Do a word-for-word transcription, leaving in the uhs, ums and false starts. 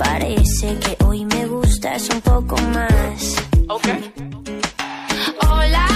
parece que hoy me gustas un poco más. Ok. Hola,